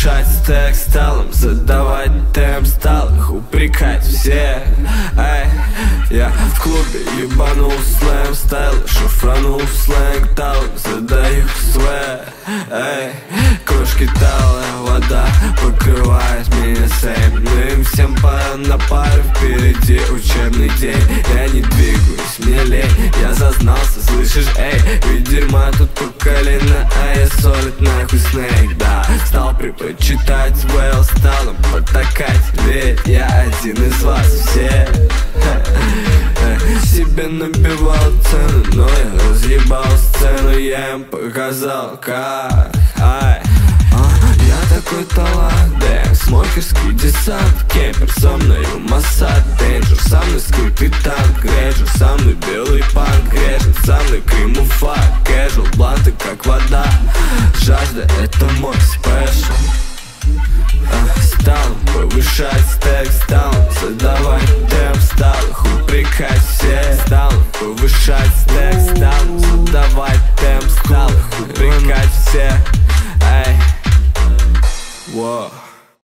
повышать стек, стал им задавать темп, стал их упрекать всех. Эй, я в клубе ебанул слэм, стайл шифранул сленг, дал им задаю свэ. Эй, кружки талая вода покрывает меня сейм. Ну им всем пора на пару, впереди учебный день. Я не двигаюсь, мне лень, я зазнался, слышишь, эй. Ведь дерьма тут по колено, а я солид нахуй снейк, да. Стал предпочитать вейл, стал им потакать, ведь я один из вас всех. Себе набивал цену, но я разъебал сцену, я им показал как. Я такой талант, дэм, смокерский десант, кемпер со мною Моссад, Дейнджер, со мной скрытый танк, Грейджер, со мной белый панк, грежет, со мной кремуфа, кэжуал, бланты как вода, жажда это мой спешл. Стал повышать стек, стал задавать темп, стал их упрекать все. Стал повышать стек, стал задавать темп, стал их упрекать все. Эй, wow.